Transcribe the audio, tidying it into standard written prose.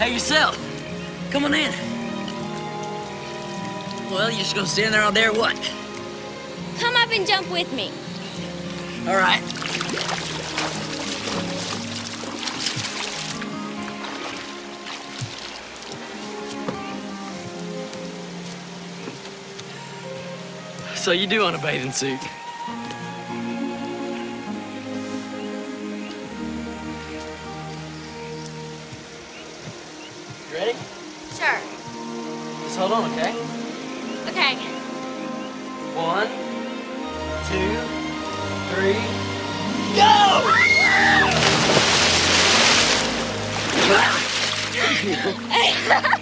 Hey, yourself. Come on in. Well, you just gonna stand there all day or what? Come up and jump with me. All right. So you do own a bathing suit. You ready? Sure. Just hold on, okay? Okay. 1, 2, 3, go! Hey.